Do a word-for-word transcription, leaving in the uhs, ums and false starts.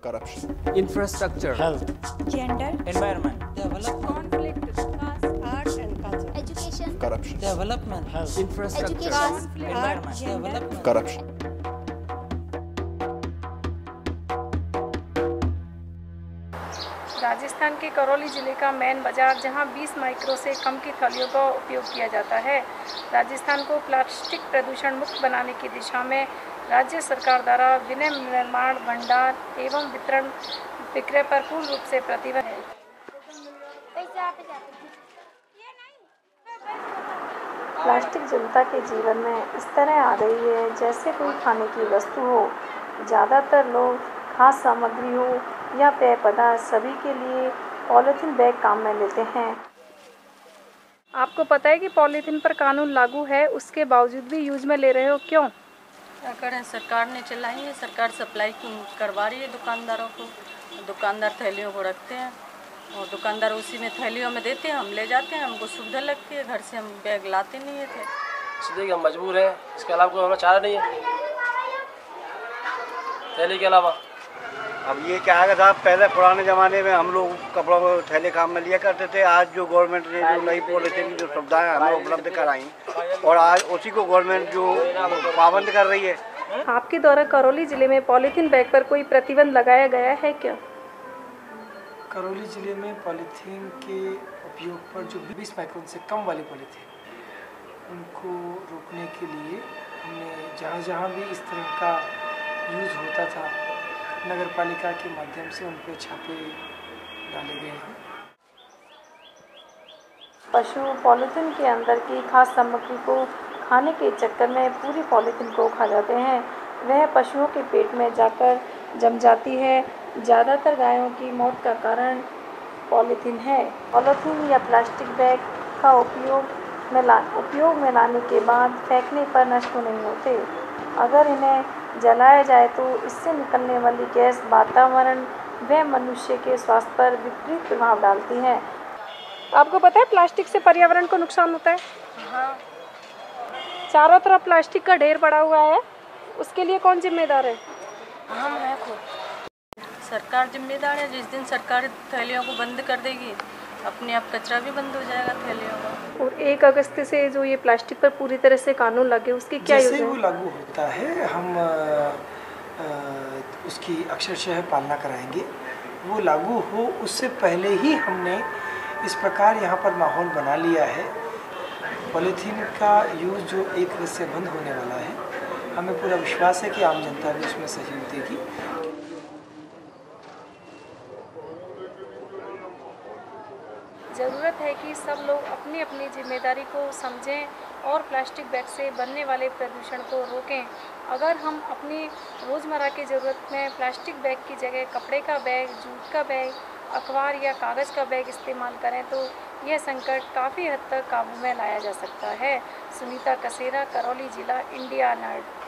corruption, infrastructure, health, gender, environment, development, conflict, caste, art and culture, education, corruption, development, health, infrastructure, education, environment, development, corruption. Rajasthan के करौली जिले का main बाजार जहां बीस micro से कम की थैलियों का उपयोग किया जाता है। राजस्थान को प्लास्टिक प्रदूषण मुक्त बनाने की दिशा में राज्य सरकार द्वारा विनिर्माण, भंडार एवं वितरण विक्रय पर पूर्ण रूप से प्रतिबंध है। प्लास्टिक जनता के जीवन में इस तरह आ गई है जैसे कोई खाने की वस्तु हो। ज़्यादातर लोग खाद्य सामग्री हो या पेय पदार्थ सभी के लिए पॉलीथीन बैग काम में लेते हैं। आपको पता है कि पॉलीथीन पर कानून लागू है, उसके बावजूद भी यूज में ले रहे हो, क्यों? क्या करें, सरकार ने चलाई है, सरकार सप्लाई करवा रही है दुकानदारों को। दुकानदार थैलियों को रखते हैं और दुकानदार उसी में थैलियों में देते हैं, हम ले जाते हैं, हमको सुविधा लगती है, घर से हम बैग लाते नहीं है थे। इसलिए हम मजबूर हैं, इसके अलावा कोई हमारा चारा नहीं है थैली के अलावा। अब ये क्या है साहब, पहले पुराने ज़माने में हम लोग कपड़ों को थैले काम में लिया करते थे। आज जो गवर्नमेंट ने जो नई पॉलिथीन की जो सुविधाएं हमें उपलब्ध कराई और आज उसी को गवर्नमेंट जो पाबंद कर रही है। आपके द्वारा करौली जिले में पॉलीथीन बैग पर कोई प्रतिबंध लगाया गया है क्या? करौली जिले में पॉलीथीन के उपयोग पर जो बीस माइक्रोन से कम वाली पॉलीथीन उनको रोकने के लिए हमने जहाँ जहाँ भी इस तरह का यूज़ होता था नगर पालिका के माध्यम से उन पर छापे डाले गए हैं। पशु पॉलीथीन के अंदर की खाद्य सामग्री को खाने के चक्कर में पूरी पॉलीथीन को खा जाते हैं। वह पशुओं के पेट में जाकर जम जाती है। ज़्यादातर गायों की मौत का कारण पॉलीथीन है। पॉलीथीन या प्लास्टिक बैग का उपयोग में ला उपयोग में लाने के बाद फेंकने पर नष्ट नहीं होते। अगर इन्हें जलाया जाए तो इससे निकलने वाली गैस वातावरण व मनुष्य के स्वास्थ्य पर विपरीत प्रभाव डालती है। आपको पता है प्लास्टिक से पर्यावरण को नुकसान होता है? हाँ। चारों तरफ प्लास्टिक का ढेर पड़ा हुआ है, उसके लिए कौन जिम्मेदार है? हम हैं खुद। सरकार जिम्मेदार है। जिस दिन सरकार थैलियों को बंद कर देगी अपने आप कचरा भी बंद हो जाएगा थैलियों का। और एक अगस्त से जो ये प्लास्टिक पर पूरी तरह से कानून लगे उसकी क्या योजना है? जैसे वो लागू होता है हम आ, आ, उसकी अक्षरशः पालना कराएंगे। वो लागू हो उससे पहले ही हमने इस प्रकार यहाँ पर माहौल बना लिया है। पॉलीथीन का यूज़ जो एक अगस्त से बंद होने वाला है, हमें पूरा विश्वास है कि आम जनता भी उसमें सहयोग देगी। ज़रूरत है कि सब लोग अपनी अपनी जिम्मेदारी को समझें और प्लास्टिक बैग से बनने वाले प्रदूषण को रोकें। अगर हम अपनी रोज़मर्रा की ज़रूरत में प्लास्टिक बैग की जगह कपड़े का बैग, जूट का बैग, अखबार या कागज़ का बैग इस्तेमाल करें तो यह संकट काफ़ी हद तक काबू में लाया जा सकता है। सुनीता कसेरा, करौली जिला, इंडिया नर्ड।